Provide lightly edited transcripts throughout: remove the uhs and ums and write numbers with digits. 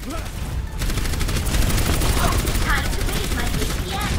Time to raise my APM.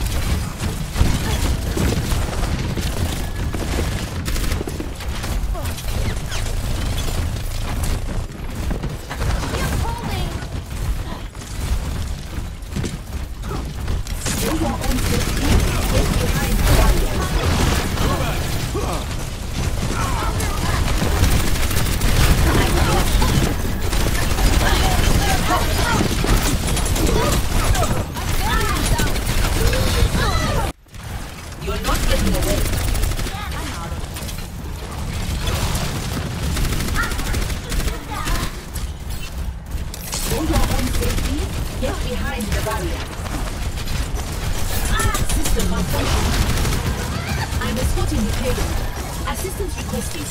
I'm escorting the payload. Assistance requested.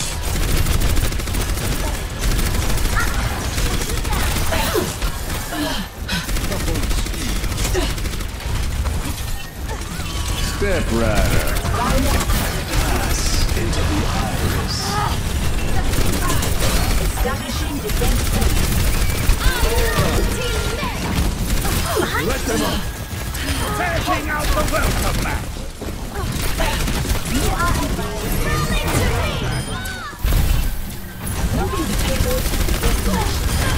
Step Rider. Pass into the iris. Establishing defense point. Let them up. Taking out the welcome mat. You are advised. Moving the payload to destination.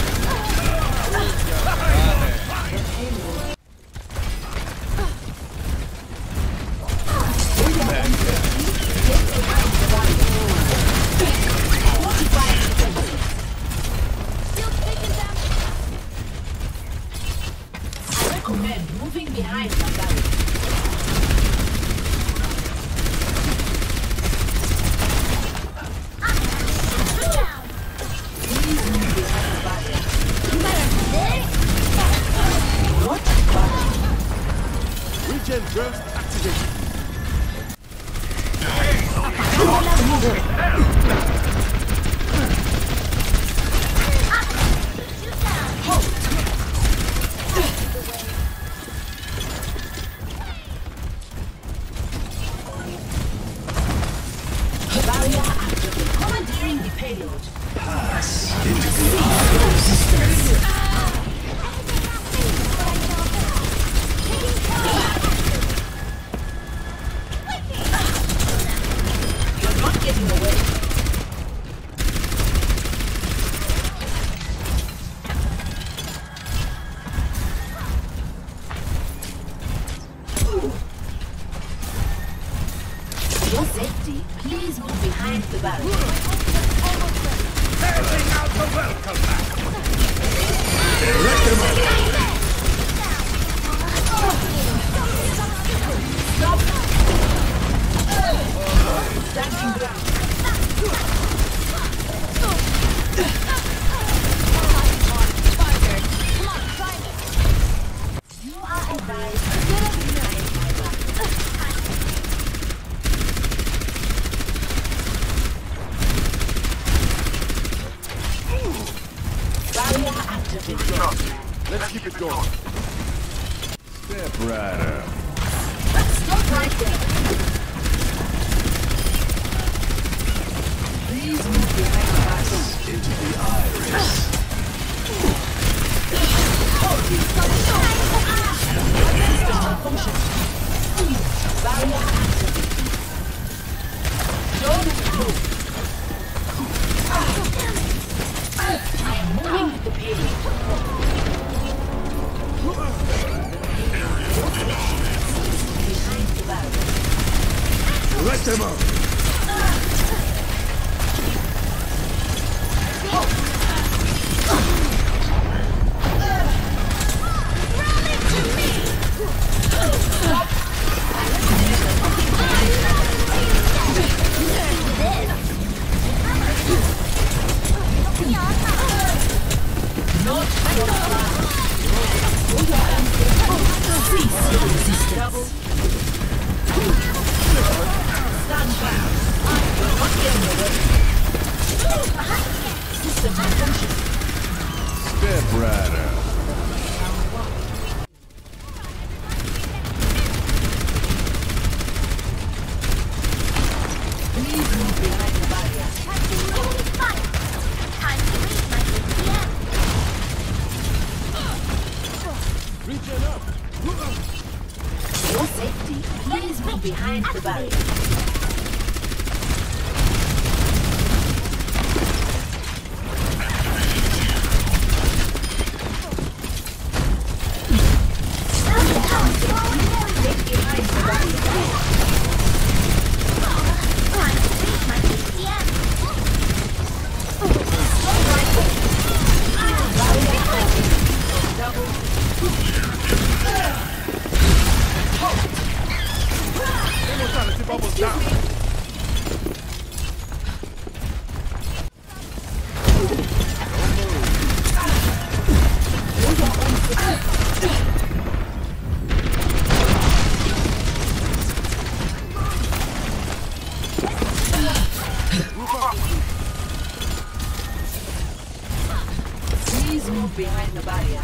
I recommend moving behind the barrier. Regen burst activated. Barrier activated. Commandeering the payload. Pass into the iris. You're not getting away. For your safety, please move behind the barrier. Taking out the welcome mat. Let them up. Stop! Standing ground. You are advised to get up behind my back. Barrier activated. Let's keep it going. Step Rider. Stop right there. Please move behind the back. Into the iris. System malfunction. Barrier activated. Don't move. I am moving with the payload. Behind the barrier. Let them up. Not your flag. Cease your resistance. Stand back. You're not getting away. System malfunction. Step Rider. Please move behind the barrier. Time to raise my APM. Reaching up. For your safety, please move behind the barrier. Bubbles down. Please move behind the barrier.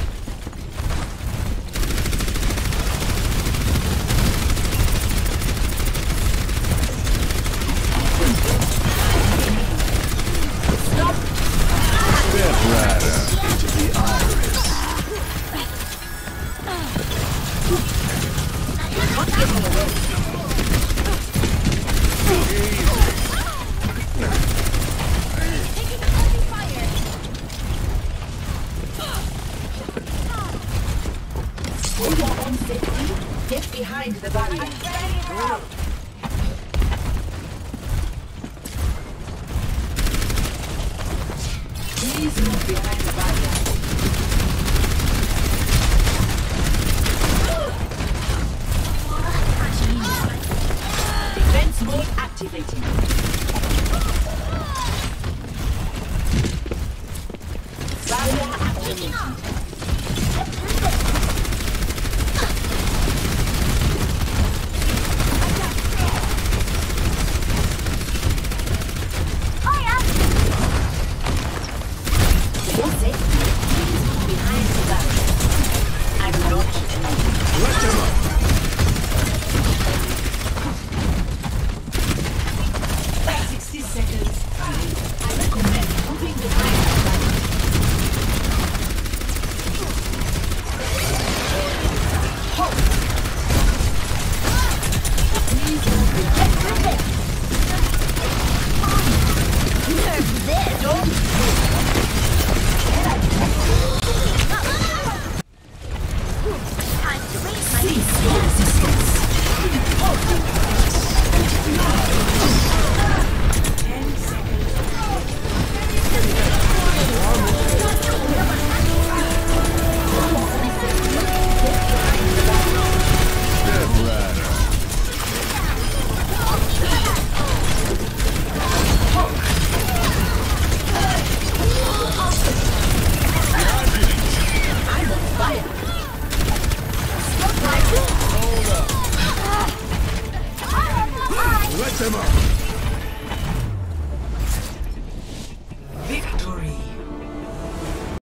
For your own safety, get behind the barrier. Please move behind the barrier. Defense mode activated. Barrier activated. Let them up.